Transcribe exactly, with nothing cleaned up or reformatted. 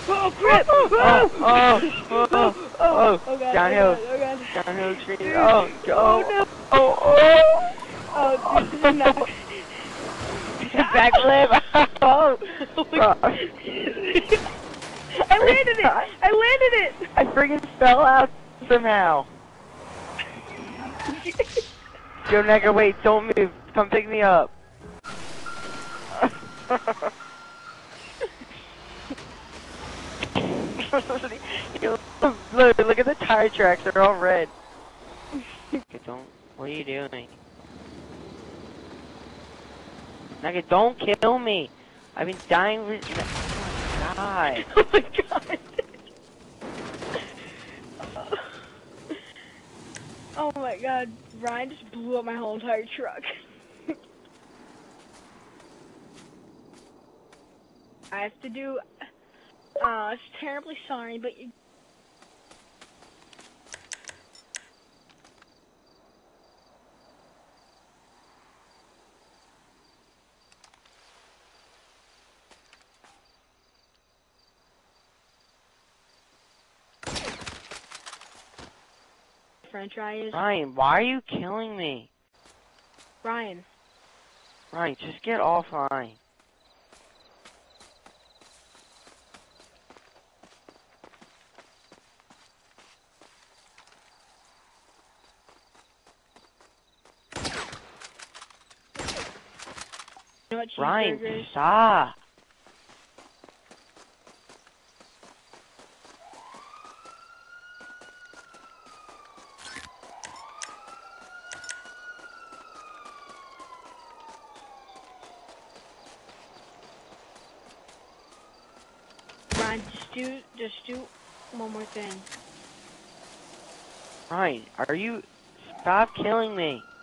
Oh crap! Oh, oh, oh, oh, oh, oh, oh god, downhill, oh god, oh god. downhill street. Dude. Oh, Oh go. no. Oh, oh. Oh, dude, this is not. Backflip. Oh, Oh my bro. god. I landed it! I landed it! I freaking fell out somehow. Yo, Nega, wait, don't move. Come pick me up. Yo, look, look at the tire tracks, they're all red. Don't, what are you doing? Nega, don't kill me. I've been dying with, oh my god. Oh my god. Oh my god, Ryan just blew up my whole entire truck. I have to do, uh, it's terribly sorry, but you... French fries. Ryan, why are you killing me? Ryan. Ryan, just get offline. You know what Ryan, cheeseburgers? stop. Ryan, just do, just do one more thing. Ryan, are you... Stop killing me.